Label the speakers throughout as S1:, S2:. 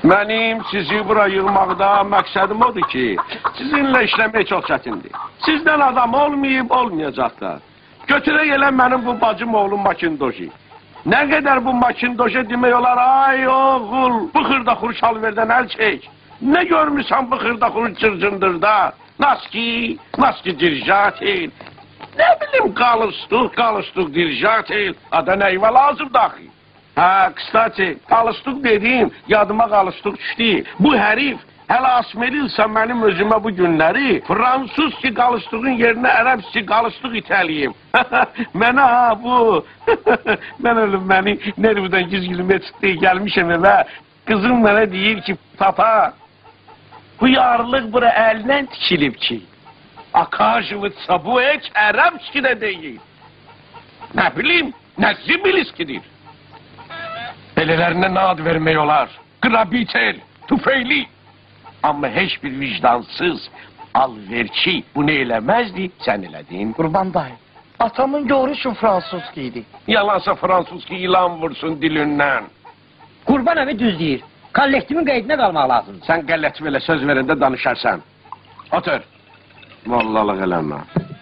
S1: Mənim sizi bura yığmaqda məqsədim odur ki, sizinlə işləmək çox çətindir. Sizdən adam olmayıb, olmayacaq da. Götürək elə mənim bu bacım oğlum Makindoji. Nə qədər bu Makindoji demək olar, ay oğul, bu xırda xuruş alverdən əl çək. Ne görmüşsən bu xırda xuruş cırcındırda? Naski dirjatil. Ne bileyim kalıstuk dirjatil. Ada neyve lazım dahi. Ha, kıstati, kalıstuk dediğim yadıma kalıstuk düştü. Bu herif hələ asmelilsə mənim özümə bu günləri Fransız ki qalıstuğun yerinə ərəb ki qalıstuq itəliyim. Mənə ha bu. Mən ölüm məni nervdən güzgülümə çıxdı gəlmişəm evə. Kızım mənə deyir ki papa bu yarlıq bura əlindən tikilib ki. Akajıvıtsa bu heç ərəbski də deyil. Nə bilim, nə zibiliskidir. Belələrinə nə ad vermək olar? Qrabitel, tüfeyli. Amma heç bir vicdansız alverçi bunu eləməzdi, sən elədin.
S2: Qurban dayı, atamın yoru üçün Fransızki idi.
S1: Yalansa Fransızki ilan vursun dilindən.
S3: Qurban əmi düz deyir. Kollektivin qeydinə qalmaq lazımdır.
S1: Sən qəlləti belə söz verəndə danışarsan. Otur. Vallalıq eləmə.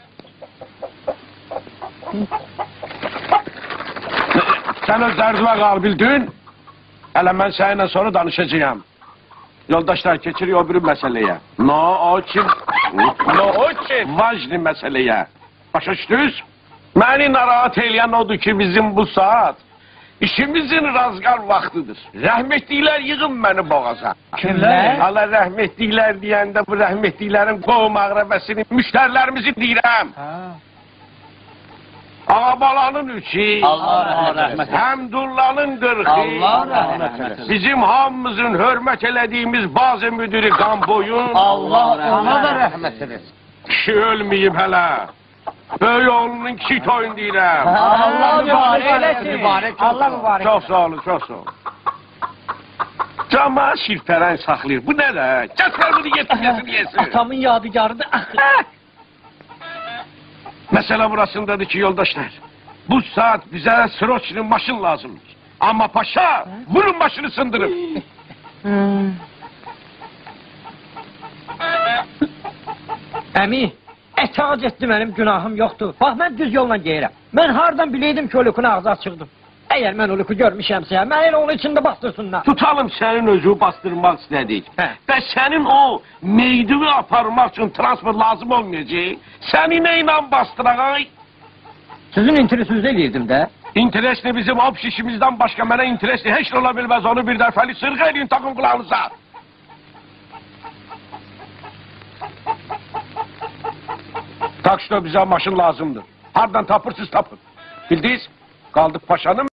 S1: Sən öz dərdimə qal bildin. Hələ mən səninlə sonra danışacağım. Yoldaşlar keçirik o biri məsələyə. No için vacni məsələyə. Başa düşdünüz? Məni narahat eləyən odur ki bizim bu saat işimizin razgar vaxtıdır. Rəhmətliklər yığın məni boğaza.
S3: Kimlər?
S1: Hala rəhmətliklər deyəndə bu rəhmətliklərin qovum ağrəbəsini müştərilərimizi deyirəm. Ağabalanın üçü,
S3: Allah rəhmət eləsin.
S1: Həmdullanın qırxı,
S3: Allah rəhmət eləsin.
S1: bizim hamımızın hörmət elədiyimiz bazı müdürü Qamboyun,
S3: Allah
S2: Ona da rəhmət eləsin.
S1: kişi ölməyib hələ. Böyük oğlunun kişi toyun deyirəm.
S3: Allah mübarək eləsin.
S2: Allah mübarək.
S1: Çox sağ olun, çox sağ olun. Cama şirpərən saxlayır. Bu nə də? Gətir bunu yesin.
S3: Atamın yadigarıdır.
S1: Məsələ burasındadır ki, yoldaşlar, bu saat bizə sroçlu maşın lazımdır. Amma paşa, vurun başını sındırın.
S3: Əmi, etaat etdi mənim günahım yoxdur. Bax, mən düz yolla geyirəm. Mən hardan bileydim ki, ölükün ağzı açıqdır. Əgər mən ölükü görmüşəmsə, mən elə onun içində bastırsınlar.
S1: Tutalım sənin özü bastırmaq istədik. Və sənin o meydini aparmaq üçün transport lazım olmayacaq. Səni nə ilə bastıraq?
S3: Sizin interesinizi eləyirdim də.
S1: İnteresli bizim hop işimizdən başqa mənə interesli heç ola bilməz. Onu bir dəfəli sırğa edin takım kulağınıza. Tak işte bizə maşın lazımdır. Hardan tapırsınız tapın. Bildiniz? Qaldı paşanın